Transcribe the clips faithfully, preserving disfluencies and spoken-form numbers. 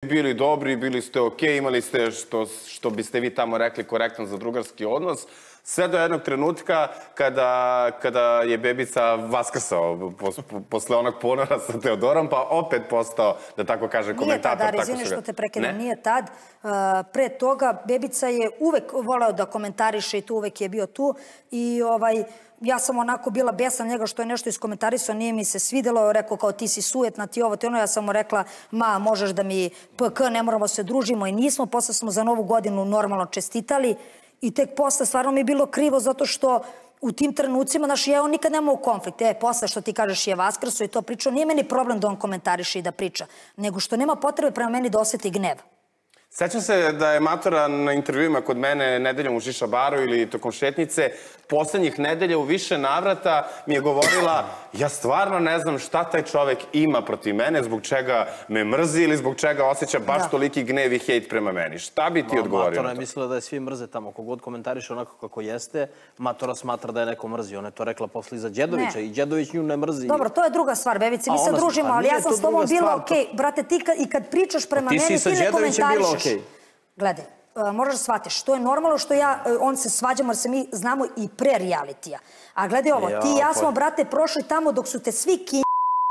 bili dobri, bili ste okej, imali ste, što biste vi tamo rekli, korektan zadrugarski odnos, sve do jednog trenutka kada je Bebica vaskrsao posle onog ponora sa Teodorom, pa opet postao, da tako kaže, komentator. Nije tad, Ari, izvini što te prekidam, nije tad. Pre toga Bebica je uvek voleo da komentariše i tu uvek je bio tu i ja sam onako bila besna njega što je nešto iskomentarisao, nije mi se svidelo, rekao kao ti si sujetna, ti ovo, ti ono, ja sam mu rekla ma, možeš da mi P K, ne moramo se družimo i nismo, posle smo za novu godinu normalno čestitali i tek posle stvarno mi je bilo krivo zato što u tim trenucima, znaš, ja on nikad nemao konflikt, e, posle što ti kažeš je vaskrso i to pričao, nije meni problem da on komentariše i da priča, nego što nema potrebe prema meni da osjeti gnev. Sećam se da je Matora na intervjuima kod mene nedeljom u Šiša baru ili tokom šetnice poslednjih nedelja u više navrata mi je govorila ja stvarno ne znam šta taj čovek ima protiv mene, zbog čega me mrzi ili zbog čega osjeća baš toliki gnev i hejt prema meni. Šta bi ti odgovorio na to? Matora je mislila da je svi mrze tamo. Kogod komentariše onako kako jeste, Matora smatra da je neko mrzi. Ona je to rekla posle iza Đedovića i Đedović nju ne mrzi. Dobro, to je druga stvar, Bebice. Mi se družimo, ali ja sam s tobom bila okej. Brate, ti i kad pričaš prema meni, ti ne komentarišeš. Gledaj, moraš da shvatiš, što je normalno što ja, on se svađamo jer se mi znamo i pre realitija. A gledaj ovo, ti i ja smo, brate, prošli tamo dok su te svi ki...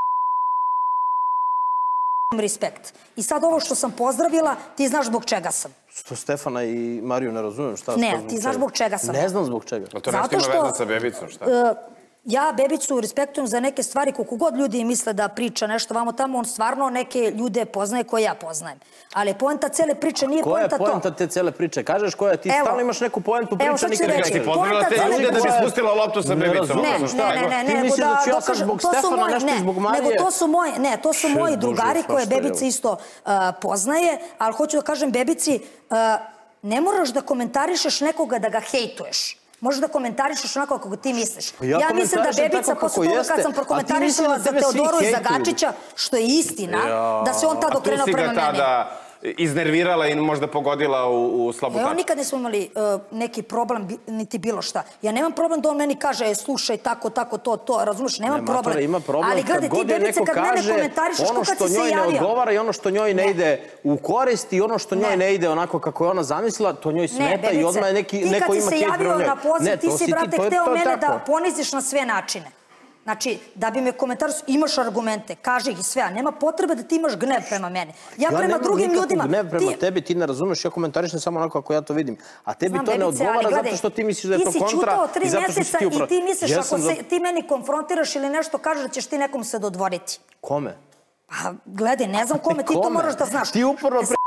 respekt. I sad ovo što sam pozdravila, ti znaš zbog čega sam. Što Stefana i Mariju ne razumijem šta... Ne, ti znaš zbog čega sam. Ne znam zbog čega. To nešto ima veze sa Bebicom, šta? Ja Bebicu respektujem za neke stvari, koliko god ljudi misle da priča nešto vamo tamo, on stvarno neke ljude poznaje koje ja poznajem. Ali poenta cele priče nije poenta to. Koja je poenta te cele priče? Kažeš koja je, ti stalno imaš neku poentu priča, nikad ne ti pozdravila te ljude da bi spustila loptu sa Bebicom. Ne, ne, ne, ne. Ti misliš da ću ja sad zbog Stefana nešto i zbog Marije? Ne, to su moji drugari koje Bebica isto poznaje, ali hoću da kažem Bebici, ne moraš da komentarišeš nekoga da ga hejtuješ. Možeš da komentarišeš onako kako ti misliš. Ja mislim da Bebica, posle toga kad sam prokomentarisala za Teodoru i za Gačića, što je istina, da se on tad okrenuo prema meni. A tu si ga tada iznervirala i možda pogodila u slabu tačku. Evo, nikad nismo imali neki problem, niti bilo šta. Ja nemam problem da on meni kaže, slušaj, tako, tako, to, to, razumiješ, nemam problem. Ima problem kad god je neko kaže ono što njoj ne odgovara i ono što njoj ne ide u korist i ono što njoj ne ide onako kako je ona zamislila, to njoj smeta i odmah neko ima hejt prema njoj. Ti kad si se javio na poziv, ti si, brate, hteo mene da poniziš na sve načine. Znači, da bi me komentarisao, imaš argumente, kaži ih i sve, a nema potrebe da ti imaš gnev prema meni. Ja prema drugim ljudima... Ja nemam nikakvog gnev prema tebi, ti ne razumeš, ja komentarišem samo onako kako ja to vidim. A tebi to ne odgovara zato što ti misliš da je to kontra i zato što si ti upravo... I ti misliš, ako ti meni konfrontiraš ili nešto kažeš da ćeš ti nekom se dodvoriti. Kome? Pa, gledaj, ne znam kome, ti to moraš da znaš. Ti uporno pre...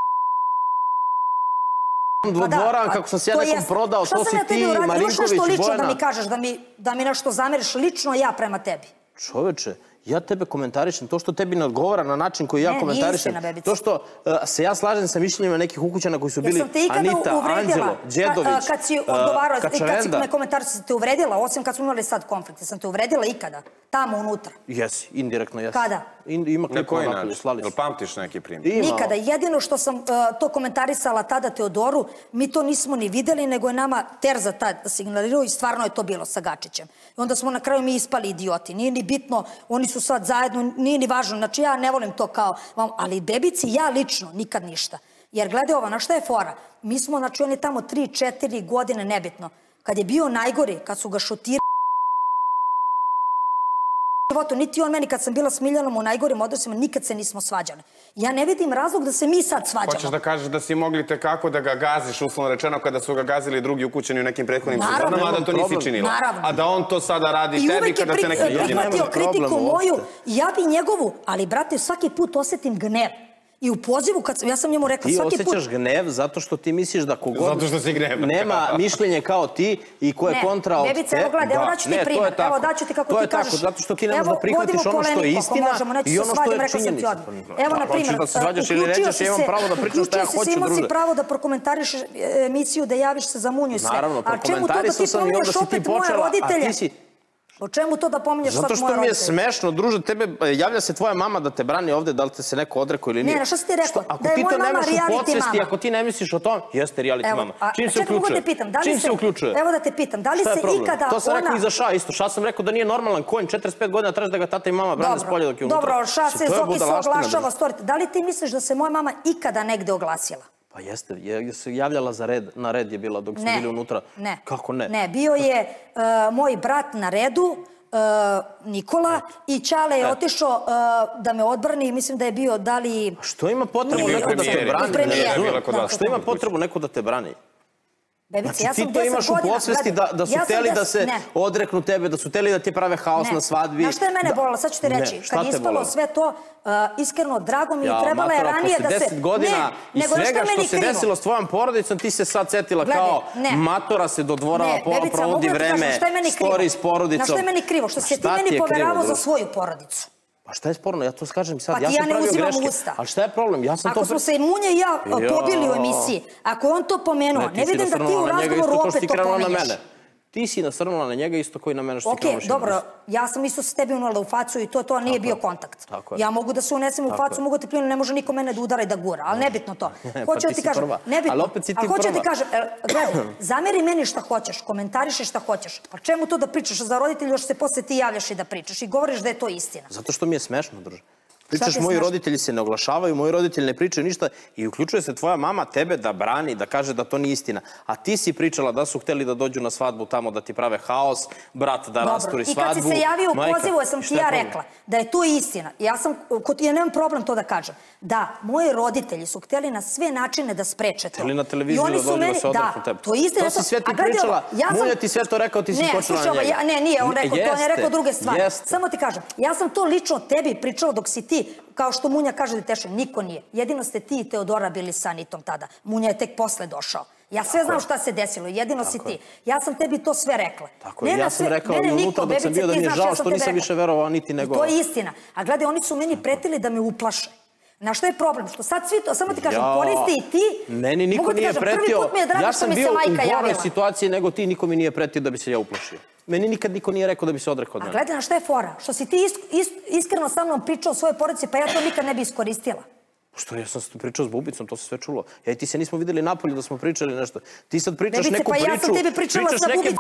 dvoran, kako sam se ja nekom prodao, to si ti, Marinković, Imaš nešto lično da mi kažeš, da mi nešto zameriš lično ja prema tebi. Čoveče, ja tebe komentarišem, to što tebi ne odgovara na način koji ja komentarišem, to što se ja slažem sa mišljenjima nekih ukućana koji su bili Anita, Anđelo, Đedović, kad si odgovarao, kad si me komentarisao, sam te uvredila, osim kad smo imali sad konflikt, sam te uvredila ikada, tamo unutra. Jesi, indirektno jesi. Kada? Ima klipova napolju, slali su. Jel pamtiš neki primjer? Nikada. Jedino što sam to komentarisala tada Teodoru, mi to nismo ni videli, nego je nama Terza tad signalirao i stvarno je to bilo sa Gačićem. I onda smo na kraju mi ispali idioti. Nije ni bitno, oni su sad zajedno, nije ni važno. Znači ja ne volim to kao, ali Bebici ja lično nikad ništa. Jer gledaj ovo, na šta je fora? Mi smo, znači on je tamo tri, četiri godine, nebitno. Kad je bio najgori, kad su ga šutirali, niti on meni kad sam bila s Miljanom u najgorim odnosima, nikad se nismo svađali. Ja ne vidim razlog da se mi sad svađamo. Hoćeš da kažeš da si mogli tekako da ga gaziš, uslovno rečeno, kada su ga gazili drugi ukućeni u nekim prethodnim sezonama, a da to nisi činila. A da on to sada radi tebi kada se neki ljudi... I uvek je prihvatio kritiku moju, ja bi njegovu, ali brate, svaki put osjetim gnev. I u pozivu, ja sam njemu rekla svaki put... Ti osjećaš gnev zato što ti misliš da kogod... Zato što si gnev. Nema mišljenje kao ti i ko je kontra od te... Ne, Bebice, evo gledaj, evo daću ti primjer. Evo daću ti kako ti kažeš. To je tako, zato što ti nemaš da prihvatiš ono što je istina i ono što je činjenica. Evo, na primjer, uključio si se, imao si pravo da prokomentarišeš emisiju, da javiš se za Munju i sve. Naravno, prokomentarisao sam i onda si ti počela, a ti si... O čemu to da pominješ sad moje roditelje? Zato što mi je smešno, druže, tebe, javlja se tvoja mama da te brani ovde, da li te se neko odrekao ili nije. Ne, šta si ti rekao? Da je moja mama reality mama. Ako ti ne misliš o tom, jeste reality mama. Čim se uključuje? Čim se uključuje? Evo da te pitam, da li se ikada ona... To sam rekao i za Ša isto. Ša sam rekao da nije normalan konj, četrdeset pet godina traži da ga tata i mama brane spolje dok je unutra. Dobro, Ša se Zoki se oglašava. Da li ti misliš da se moja mama ikada negde oglasila? Pa jeste, se javljala za red, na red je bila dok smo bili unutra. Ne, kako ne? Ne, bio je moj brat na redu, Nikola, i Ćale je otišao da me odbrani i mislim da je bio da li... Što ima potrebu neko da te brani? Što ima potrebu neko da te brani? Znači ti to imaš u podsvesti da su hteli da se odreknu tebe, da su hteli da ti prave haos na svadbi. Znaš što je mene bolilo? Sad ću ti reći. Kad je ispalo sve to, iskreno, drago mi je, trebala je ranije da se... deset godina i svega što se desilo s tvojom porodicom, ti se sad setila kao matora se dodvorava, provodi vreme, stori s porodicom. Znaš što je meni krivo? Što se ti meni poveravao za svoju porodicu. Pa šta je sporno? Ja to kažem sad, ja sam pravio greške. Usta. Ali šta je problem? Ja sam Ako to... smo se i Munja i ja pobili u emisiji, ako je on to pomenuo, ne vidim da ti u razgovoru opet to pomenješ. Ti si nasrnula na njega isto koji na mene što ti krenuo Ok, dobro, ja sam isto se tebi unala u facu i to to nije bio kontakt. Ja mogu da se unesem u facu, mogu ti pljunu, ne može niko mene da udara i da gura, ali nebitno to. Hoću da ti kažem, nebitno. Ali hoću da ti kažem, gledaj, zameri meni šta hoćeš, komentariše šta hoćeš. Pa čemu to da pričaš za roditelju, još se posle ti javljaš i da pričaš i govoriš da je to istina? Zato što mi je smešno, druže. Pričaš, moji roditelji se ne oglašavaju, moji roditelji ne pričaju ništa i uključuje se tvoja mama tebe da brani, da kaže da to nije istina. A ti si pričala da su hteli da dođu na svadbu tamo, da ti prave haos, brat da rasturi svadbu. I kad si se javio u pozivu, sam ti ja rekla da je to istina. Ja sam, ja nemam problem to da kažem. Da, moji roditelji su hteli na sve načine da spreče to. Hteli na televiziju da dođu da se odreknu tebe. To je istina. To si sve ti pričala, Munja ti sve to rekao, ti si skočila na njega. Ne, nije, on rekao, to je rekao druge stvari. Samo ti kažem, ja sam to lično tebi pričala dok si ti, kao što Munja kaže da teše, niko nije. Jedino ste ti i Teodora bili sa Anitom tada. Munja je tek posle došao. Ja sve znam šta se desilo, jedino si ti. Ja sam tebi to sve rekla. Tako je, ja sam rekao i unutra dok sam bio da mi je žao što nisam više verovao Aniti nego... To je istina. A gledaj, oni su meni pretili da me uplaše. Na što je problem? Što sad svi to, samo ti kažem, koristi i ti... Meni niko nije pretio. Ja sam bio u goroj situaciji nego ti, niko mi nije pretio da bi se ja uplašio. Meni nikad niko nije rekao da bi se odrekao od mene. A gledaj na što je fora? Što si ti iskreno sa mnom pričao o svojoj porodici, pa ja to nikad ne bi iskoristila. Što, ja sam pričao s Bubicom, to se sve čulo. Ja i ti se nismo videli napolju da smo pričali nešto. Ti sad pričaš neku priču... Pa ja sam tebi pričala sa Bubicom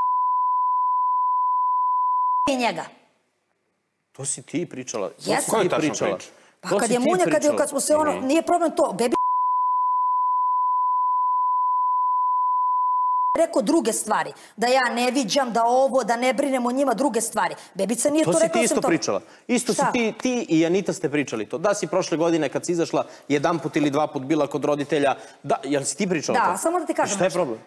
i njega. To si ti pričala. Jesam. Koja je tačna priča? Pa kad je Munja, kad smo se ono... Nije problem to. Bebi rekao druge stvari. Da ja ne viđam, da ovo, da ne brinem o njima, druge stvari. Bebica nije to rekao. To si ti isto pričala. Isto si ti i Anita ste pričali to. Da si prošle godine kad si izašla jedan put ili dva put bila kod roditelja. Da, jel si ti pričala to? Da, samo da ti kažem. Šta je problem?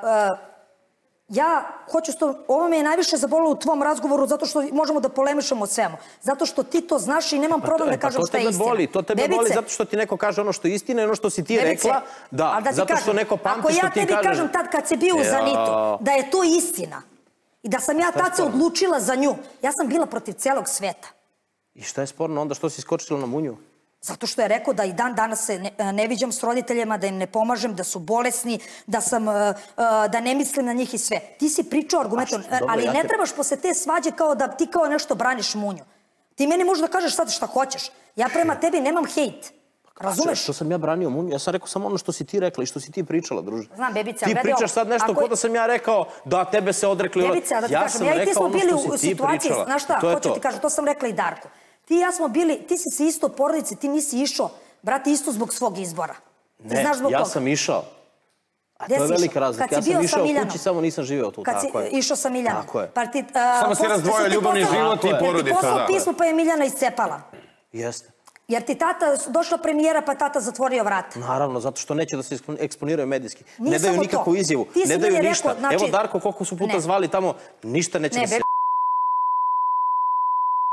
Ja hoću što, ovo me je najviše zabolilo u tvom razgovoru zato što možemo da polemišemo o svemu. Zato što ti to znaš i nemam problem da kažem šta je istina. To tebe boli, to tebe boli zato što ti neko kaže ono što je istina i ono što si ti rekla. Da, zato što neko pamti što ti kaže. Ako ja tebi kažem tad kad si bio u Zanitu, da je to istina i da sam ja tad se odlučila za nju, ja sam bila protiv celog sveta. I šta je sporno onda što si skočila na Munju? Zato što je rekao da i dan danas se ne viđam s roditeljima, da im ne pomažem, da su bolesni, da ne mislim na njih i sve. Ti si pričao argumentom, ali ne trebaš posle te svađe kao da ti kao nešto braniš Munju. Ti meni možeš da kažeš sad šta hoćeš. Ja prema tebi nemam hejt. Razumeš? Što sam ja branio Munju? Ja sam rekao samo ono što si ti rekla i što si ti pričala, druže. Znam, Bebica. Ti pričaš sad nešto kao da sam ja rekao da tebe se odrekli. Bebica, da ti kažem, ja i ti smo bili u situaciji, znaš šta, hoću ti kažem, to sam rekla i Darku. Ti i ja smo bili, ti si se isto porodici, ti nisi išao, brate, isto zbog svog izbora. Ne, ja sam išao. A to je velika razlika. Ja sam išao u kući, samo nisam živeo tu. Kad si išao sa Miljanom. Tako je. Samo si razdvojio ljubavni život i porodica. Jer ti poslao pismo pa je Miljana iscepala. Jeste. Jer ti tata, došla premijera pa tata zatvorio vrata. Naravno, zato što neće da se eksponiraju medijski. Ne daju nikakvu izjavu, ne daju ništa. Evo Darko, koliko su puta zvali tamo, ništa neće da se...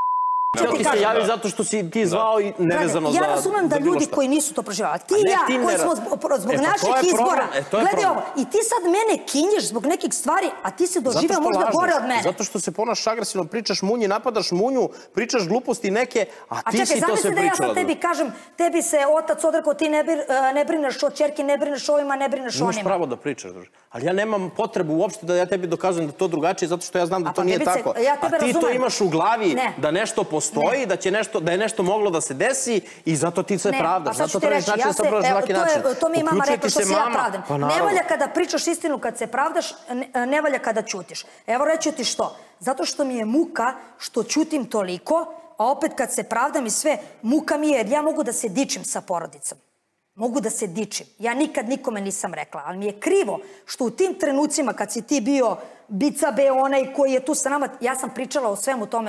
Htio ti se javi zato što si ti zvao i nevezano za... Ja razumem da ljudi koji nisu to proživali, ti i ja koji smo zbog naših izbora, gledaj ovo, i ti sad mene kinješ zbog nekih stvari, a ti si doživao možda gore od mene. Zato što se ponašaš agresivno, pričaš munji, napadaš munju, pričaš gluposti neke, a ti si to sve pričala. A čekaj, zamisli da ja sad tebi kažem, tebi se otac odrekao, ti ne brineš o ćerki, ne brineš ovima, ne brineš onima. Imaš pravo da pričaš, druže. Ali ja nemam potrebu uopšte da ja tebi dokazujem da to drugačije, zato što ja znam da to nije tako. A ti to imaš u glavi da nešto postoji, da je nešto moglo da se desi i zato ti se pravdaš. Zato tražiš način da se pravdaš na svaki način. To mi je mama rekla što se ja pravdam. Ne valja kada pričaš istinu kad se pravdaš, ne valja kada ćutiš. Evo reću ti što. Zato što mi je muka što ćutim toliko, a opet kad se pravdam i sve, muka mi je jer ja mogu da se dičim sa porodicom. Mogu da se dičim. Ja nikad nikome nisam rekla, ali mi je krivo što u tim trenucima kad si ti bio bica be onaj koji je tu sa nama, ja sam pričala o svemu tome.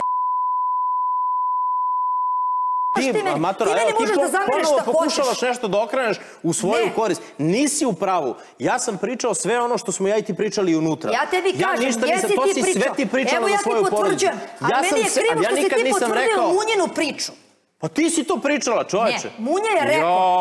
Ti, Matora, evo, ti ponovo pokušavaš nešto da okreneš u svoju korist. Nisi u pravu. Ja sam pričao sve ono što smo ja i ti pričali unutra. Ja tebi kažem, jesi ti pričao. Sve ti pričala evo, za svoju porodicu. Evo, ja ti potvrđujem. A meni je krivo što si ti potvrdio Munjinu priču. Pa ti si to pričala, čoveče. Ne, Munja je rekao.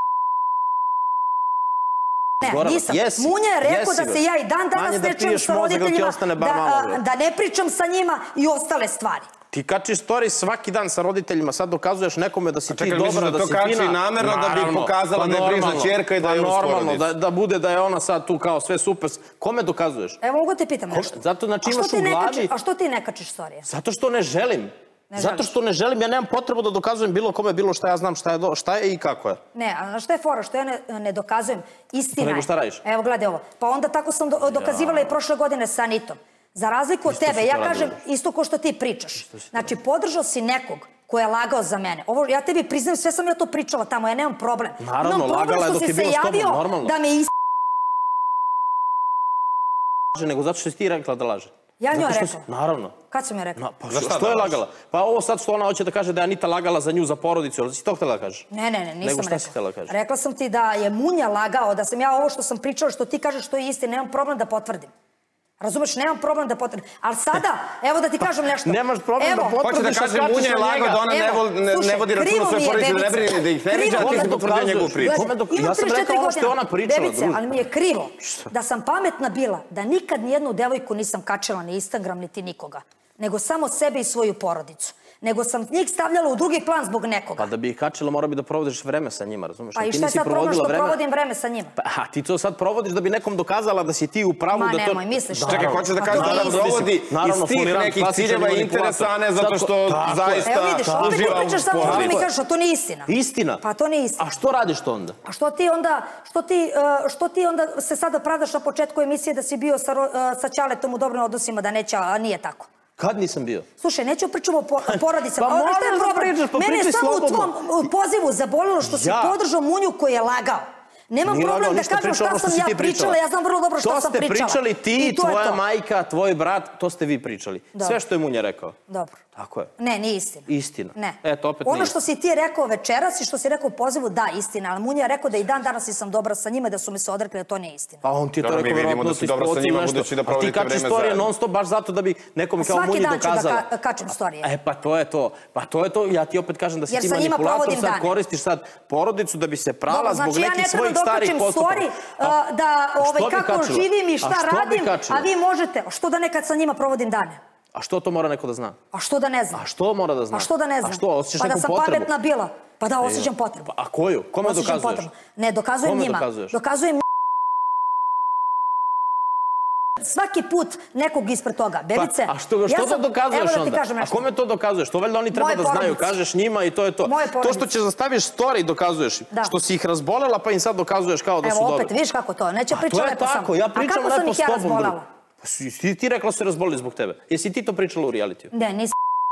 Ne, nisam. Munja je rekao da se ja i dan danas ne čujem sa roditeljima, da ne pričam sa njima i ostale stvari. Ti kačiš story svaki dan sa roditeljima, sad dokazuješ nekome da si ti dobra, da si fina. Da to kači namerno da bi pokazala da je brižna ćerka i da je uz porodicu. Normalno, da bude da je ona sad tu kao sve super. Kome dokazuješ? Evo mogu te pitam nešto. Zato znači imaš u glavi... A što ti ne kačiš storije? Zato što ne želim. Zato što ne želim, ja nemam potrebu da dokazujem bilo kome, bilo šta, ja znam šta je i kako je. Ne, a šta je fora, što ja ne dokazujem? Istina je. Nego šta radiš? Evo, gledaj ovo. Pa onda tako sam dokazivala i prošle godine sa Anitom. Za razliku od tebe, ja kažem isto ko što ti pričaš. Znači, podržao si nekog ko je lagao za mene. Ja tebi priznam, sve sam ja to pričala tamo, ja nemam problem. Naravno, lagala je dok je bilo s tobom, normalno. Da me is... Nego zato što si ti rekla da laže. Ja njoj rekla? Naravno. Kad sam joj rekla? Pa što je lagala? Pa ovo sad što ona hoće da kaže da je Anita lagala za nju, za porodicu, ali si to htjela da kažeš? Ne, ne, ne, nisam rekla. Nego šta si htjela da kažeš? Rekla sam ti da je Munja lagao, da sam ja ovo što sam pričala, što ti kažeš što je istina, nemam problem da potvrdim. Razumeš, nemam problem da potvrdim. Ali sada, evo da ti kažem nešto. Nemaš problem da potvrdiš, a kačiš Munja je lagao da ona ne vodi računa svoje porodice, da ne brini da ih ne viđa, a ti si potvrdio njegovu priču. Ja sam rekao ono što je ona pričala. Bebice, ali mi je krivo da sam pametna bila, da nikad nijednu devojku nisam kačila ni Instagram, niti nikoga. Nego samo sebe i svoju porodicu. Nego sam njih stavljala u drugi plan zbog nekoga. Pa da bi ih kačila mora bi da provodiš vreme sa njima, razumeš? Pa i šta je sad problem što provodim vreme sa njima? A ti to sad provodiš da bi nekom dokazala da si ti u pravu da to... Ma nemoj, misliš to. Čekaj, hoće da kaže da nam provodi iz tih nekih ciljeva i interesa, a ne zato što zaista uživa u porodicu. Evo vidiš, opet ti pričaš samo što mi kažeš, a to nije istina. Istina? Pa to nije istina. A što radiš to onda? A što ti onda, što ti onda se sada pravdaš na početku emisije da si bio sa Ćaletom u dobrim odnosima, da neće, a nije tako? Kad nisam bio? Slušaj, neću pričamo o porodicama. Pa možeš da pričaš, pa pričaj slobodno. Mene je samo u tvom pozivu zabolilo što si podržao Munju koji je lagao. Nemam problem da kažem šta sam ja pričala, ja znam vrlo dobro šta sam pričala. To ste pričali ti, tvoja majka, tvoj brat, to ste vi pričali. Sve što je Munja rekao. Dobro. Tako je. Ne, nije istina. Istina. Ne. Eto, opet nije. Ono što si ti rekao večeras i što si rekao u pozivu, da, istina. Ali Munja je rekao da i dan danas nisam dobra sa njima, da su mi se odrekli, da to nije istina. Pa on ti je to rekao vjerojatno da si sprovociju nešto. A ti kačiš storije non stop baš zato da bi nekom kao Munji dokazala. Svaki dan ću da kačem storije. E, pa to je to. Pa to je to. Ja ti opet kažem da si ti manipulator, sad koristiš sad porodicu da bi se prala zbog nekih svojih starih postupaka. Da kako živim i šta radim, a vi možete. Što da nekad sa njima provodim dane? A što to mora neko da zna? A što da ne zna? A što mora da zna? A što da ne zna? A što, osjećaš neku potrebu? Pa da sam pametna bila. Pa da, osjećam potrebu. A koju? Kome dokazuješ? Ne, dokazujem njima. Dokazujem svaki put nekog ispred toga. Bebice, a što to dokazuješ onda? A kome to dokazuješ? To valjda oni treba da znaju. Kažeš njima i to je to. To što će zastaviš story dokazuješ. Što si ih razbolela pa im sad dokazuješ kao da su dobri. Evo opet, vidiš kako to. Neće pričati lepo sam. A to je tako, ja pričam lepo s tobom. A kako sam ih ja razbolela? Si ti rekla su se razbolili zbog tebe. Jesi ti to pričala u realitiju? Ne, nisam.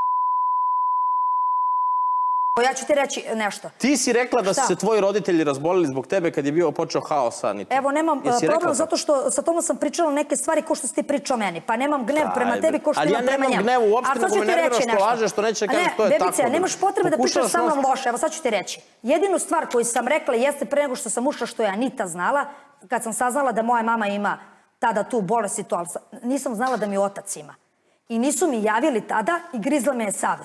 Ja ću ti reći nešto. Ti si rekla da su se tvoji roditelji razbolili zbog tebe kad je bio počeo haos sa Anitom. Evo, nemam problem zato što sa tomu sam pričala neke stvari ko što si ti pričao meni. Pa nemam gnev prema tebi ko što imam prema njemu. Ali ja nemam gnev uopšte, nego me nervira što lažeš, što neće kažeš to je tako. Bebice, nemaš potrebe da pričaš sa mnom loše. Evo sad ću ti reći. Jedinu stvar koju sam rekla jeste pre nego što sam ušla što je Anita znala, kad sam saznala da moja mama ima tada tu bolest i to, nisam znala da mi otac ima. I nisu mi javili tada i grizla me je savest.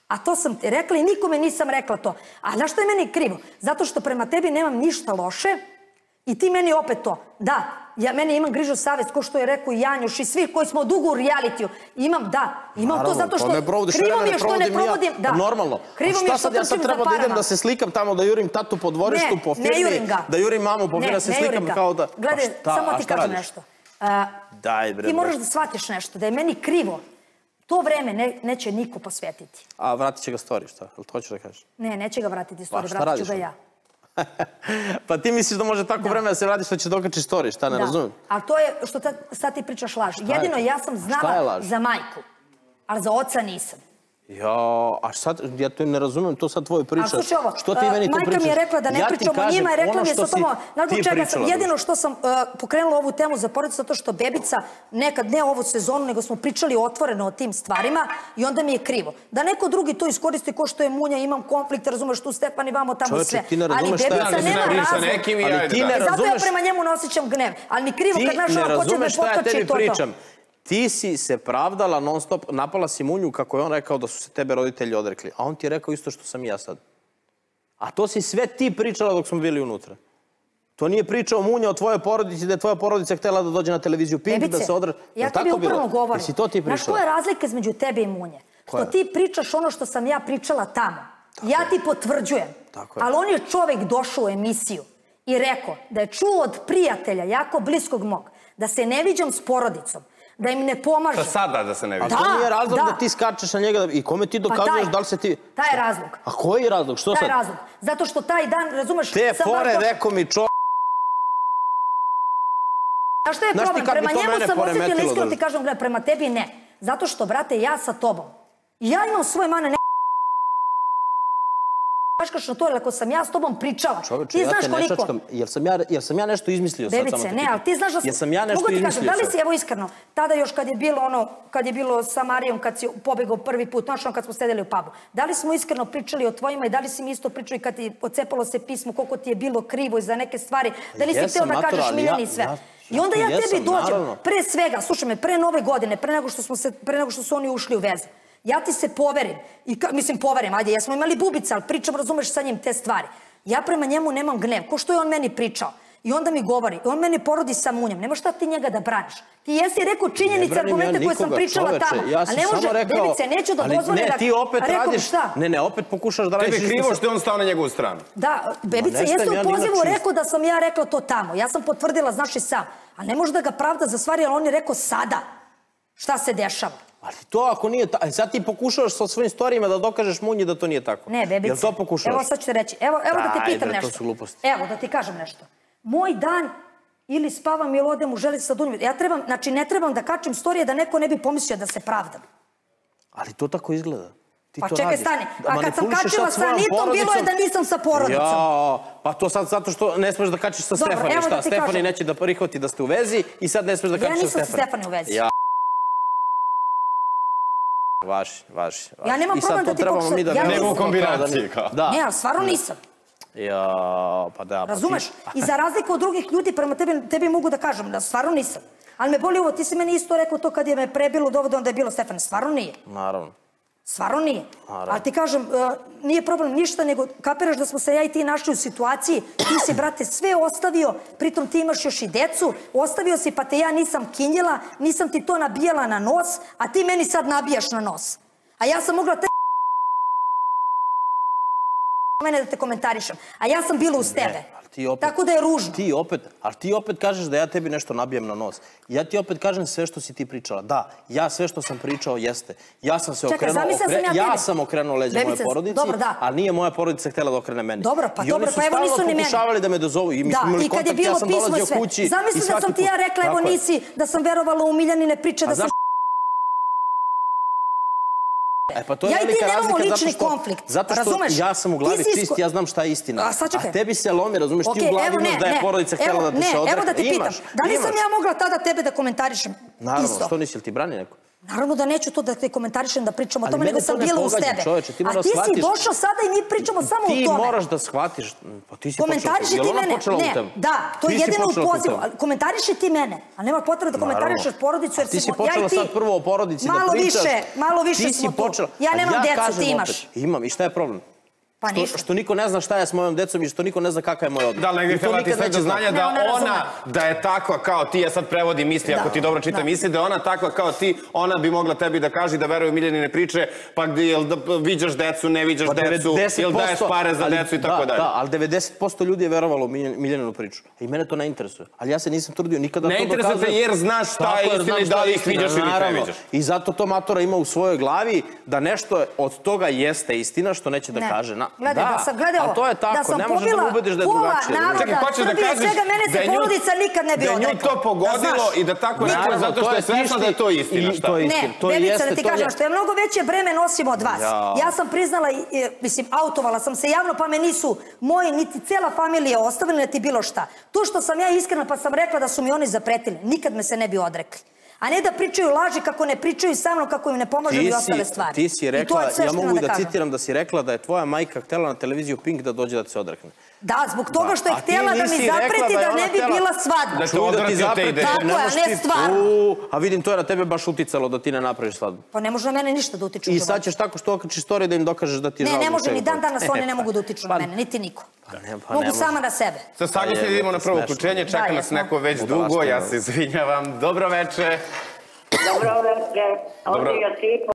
A to sam ti rekla i nikome nisam rekla to. A znaš što je meni krivo? Zato što prema tebi nemam ništa loše i ti meni opet to. Da, ja meni imam grižu savest, ko što je rekao i Janjuš i svi koji smo dugo u realitiju. Imam, da, imam to zato što krivo mi je što ne provodim, da. Normalno. Krivo mi je što Ja sad treba da idem da se slikam tamo, da jurim tatu po dvorištu, po firmi, da jurim mamu po firmi, da se slikam kao da... Gledaj, samo ti kažem nešto. Daj, bre. Ti moraš da shvatiš nešto, da je meni krivo. To vreme neće niko posvetiti. A vratit će ga story, šta? Ili to hoćeš da kažeš? Ne, neće ga vratiti story, vratit ću ga ja. Pa ti misliš da može tako vreme da se vrati što će dokači story, šta ne razumem? A to je što sad ti pričaš laž. Jedino ja sam znala za majku, ali za oca nisam. Ja, a sad, ja to ne razumem, to sad tvoje priča. A slušaj ovo, što ti meni to pričaš? majka mi je rekla da ne pričam o njima i rekla mi je sa tomo, znaš zbog čega sam, jedino što sam pokrenula ovu temu za porodicu, zato što bebica nekad, ne ovu sezonu, nego smo pričali otvoreno o tim stvarima i onda mi je krivo. Da neko drugi to iskoristi ko što je Munja, imam konflikt, razumeš tu Stefan i vamo tamo sve. Ali bebica nema razlog. Ali ti ne razumeš... Zato ja prema njemu ne osjećam gnev. Ali mi krivo kad naš ono hoće me potkači to to. Ti si se pravdala non stop, napala si Munju kako je on rekao da su se tebe roditelji odrekli. A on ti je rekao isto što sam i ja sad. A to si sve ti pričala dok smo bili unutra. To nije pričao Munja o tvojoj porodici, da je tvoja porodica htjela da dođe na televiziju Pink, da se odre... Ja tebi upravo govorim. Jesi to ti pričala? Znaš koja je razlika između tebe i Munje? Što ti pričaš ono što sam ja pričala tamo. Ja ti potvrđujem. Ali on je čovek došao u emisiju i rekao da je čuo od prijatelja, jako bliskog mog, da se ne viđam s porodicom, da im ne pomažem. Da sada da se ne vidi. A to nije razlog da ti skačeš na njega i kome ti dokazuješ da li se ti... Taj je razlog. A koji je razlog? Što sad? Taj je razlog. Zato što taj dan, razumeš... Te fore, rekao mi čo... Znaš što je problem? Prema njemu sam osjetila, iskreno ti kažem, gledaj, prema tebi ne. Zato što, brate, ja sa tobom. Ja imam svoje mane, ne... Paškaš na to, jer ako sam ja s tobom pričala, ti znaš koliko... Jel sam ja nešto izmislio sad? Bebice, ne, ali ti znaš da sam... Jel sam ja nešto izmislio sad? Da li si, evo iskreno, tada još kad je bilo ono, kad je bilo sa Marijom, kad si pobegao prvi put, znaš ono kad smo sedeli u pubu, da li smo iskreno pričali o tvojima i da li si mi isto pričali kad ti ocepalo se pismo, koliko ti je bilo krivo za neke stvari, da li si hteo da kažeš Miljani i sve? I onda ja tebi dođem, pre svega, slušaj me, pre nove godine, pre nego što su oni ušli u vezu, ja ti se poverim, mislim poverim, ajde, jesmo imali bubica, ali pričam, razumeš sa njim te stvari. Ja prema njemu nemam gnev, ko što je on meni pričao. I onda mi govori, on mene porodi sa Munjem, nema šta ti njega da braniš. Ti jesi rekao činjenice, argumente koje sam pričala tamo, ali ne može, bebice, neću da dozvoli da... Ne, ti opet radiš, ne, ne, opet pokušaš da radiš... Tebi krivo što je on stao na njegovu stranu. Da, bebice, jeste u pozivu rekao da sam ja rekla to tamo, ja sam potvrdila, znaš i sam, ali ne može da ga pravda za stvari, ali on je rekao sada šta se dešava. Ali to ako nije tako, sad ti pokušavaš sa svojim storijima da dokažeš Munji da to nije tako. Ne, bebice. Jel to pokušavaš? Evo sad ću ti reći, evo da te pitam nešto. To su gluposti. Evo da ti kažem nešto. Moj dan ili spavam ili odem u želi sa Dunjom. Ja trebam, znači ne trebam da kačem storije da neko ne bi pomislio da se pravdam. Ali to tako izgleda. Pa čekaj, stani. A kad sam kačila sa Anitom, bilo je da nisam sa porodicom. Ja, pa to sad zato što ne smeš da kačiš sa Stefani. Šta, Stefani neće da prihvati da ste u vezi i sad ne smeš da kačiš sa Stefani. Ja nisam sa Stefani u vezi. Vaši, vaši. Ja nemam problem da ti pokušam. Nego u kombinaciji. Ne, ali stvarno nisam. Ja, pa da. Razumeš? I za razliku od drugih ljudi, prema tebi mogu da kažem da stvarno nisam. Ali me boli ovo, ti si meni isto rekao to kad je me prebilo dovoda, onda je bilo Stefan. Stvarno nije. Naravno. Stvarno nije. Ali ti kažem, nije problem ništa, nego kapiraš da smo se ja i ti našli u situaciji, ti si, brate, sve ostavio, pritom ti imaš još i decu, ostavio si pa te ja nisam kinjila, nisam ti to nabijala na nos, a ti meni sad nabijaš na nos. A ja sam mogla te... mene da te komentarišem. A ja sam bila uz tebe. Tako da je ružno. Ti opet, ali ti opet kažeš da ja tebi nešto nabijem na nos. Ja ti opet kažem sve što si ti pričala. Da, ja sve što sam pričao jeste. Ja sam se okrenuo, ja sam okrenuo leđa moje porodici, ali nije moja porodica htjela da okrene meni. Dobro, pa dobro, pa evo nisu ni meni. I oni su stalno pokušavali da me dozovu. Da, i kad je bilo pismo i sve. Zamisli da sam ti ja rekla, evo nisi, da sam verovala u Miljanine priče, da sam... Ja i ti nemamo lični konflikt. Zato što ja sam u glavi čist, ja znam šta je istina. A tebi se lomi, razumeš, ti u glavi imaš da je porodica htjela da ti se odrekne. Evo da ti pitam, da li sam ja mogla tada tebe da komentarišem isto? Naravno, što nisi, ili ti brani neko? Naravno da neću to da te komentarišem, da pričam o tome, nego sam bila uz tebe. A ti si došao sada i mi pričamo samo o tome. Ti moraš da shvatiš. Pa ti si komentariši ti mene. Ne, da, to je jedino u pozivu. Komentariši ti mene, a nema potrebe da komentarišeš porodicu, jer ti si ja i počela ti... sad prvo o porodici da pričaš. Malo više, malo više smo tu. Ja nemam decu, ti imaš. Imam, i šta je problem? Pa ništa. Što niko ne zna šta je s mojom decom i što niko ne zna kakav je moj odnos. Da, negdje treba ti sve do znanja da ona, da je takva kao ti, ja sad prevodim misli, ako ti dobro čitam misli, da je ona takva kao ti, ona bi mogla tebi da kaže da veruje u Miljanine priče, pa gdje, jel viđaš decu, ne viđaš decu, jel daješ pare za decu i tako dalje. Da, ali devedeset posto ljudi je verovalo u Miljaninu priču. I mene to ne interesuje. Ali ja se nisam trudio nikada to dokazujem. Ne interesuje jer znaš šta je istina i da li ih viđaš ili ne viđaš. I zato to Matora ima u svojoj glavi da nešto od toga jeste istina što neće da kaže. A to je tako, ne možeš da me ubediš da je drugačije. Čekaj, hoćeš da kažeš da je porodica nikad ne bi odrekla. Da nju to pogodilo i da tako rekla zato što je svesna da je to istina. Ne, Bebica, da ti kažem, što je mnogo veće breme nosim od vas. Ja sam priznala, mislim, autovala sam se javno, pa me nisu moji, niti cela familija ostavili, niti bilo šta. To što sam ja iskrena, pa sam rekla da su mi oni zapretili, nikad me se ne bi odrekli. A ne da pričaju laži kako ne pričaju sa mnom, kako im ne pomažem i ostale stvari. Ti si rekla, ja mogu da citiram da si rekla da je tvoja majka htjela na televiziju Pink da dođe da te se odrekne. Da, zbog toga što je htjela da mi zapreti da ne bi bila svadba. Da te odvrati od te ideje. Tako je, a ne stvarno. A vidim, to je na tebe baš uticalo da ti ne napraviš svadbu. Pa ne može na mene ništa da utiču u životu. I sad ćeš tako što okačiš storiju da im dokažeš da ti je žao. Ne, ne može, ni dan danas oni ne mogu da utiču na mene, niti niko. Mogu sama na sebe. Sad saglasni da idemo na prvo uključenje, čeka nas neko već dugo, ja se izvinjavam. Dobro veče. Dobro veče, ovdje je Josipa.